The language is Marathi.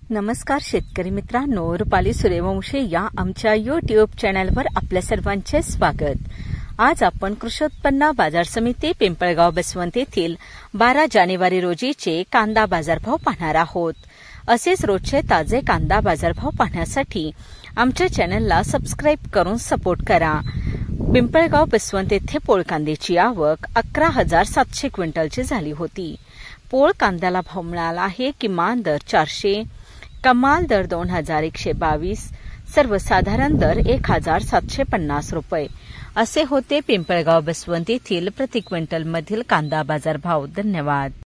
नमस्कार शेतकरी मित्रांनो, रुपाली सूर्यवंशी या आमच्या YouTube चॅनलवर आपल्या सर्वांचे स्वागत। आज आपण कृषी उत्पन्न बाजार समिती पिंपळगाव बसवंत येथील 12 जानेवारी रोजीचे कांदा बाजारभाव पाहणार आहोत। असेच रोजचे ताजे कांदा बाजारभाव पाहण्यासाठी आमच्या चॅनलला सबस्क्राइब करून सपोर्ट करा। पिंपळगाव बसवंत येथे पोळ कांद्याची आवक 11,700 क्विंटलची झाली होती। पोळ कांद्याला भाव मिळाला आहे किमान दर 400, कमाल दर 2,122, सर्वसाधारण दर 1,750 रुपये असे होते पिंपळगाव बसवंत येथील प्रति क्विंटल मधील कांदा बाजार भाव। धन्यवाद।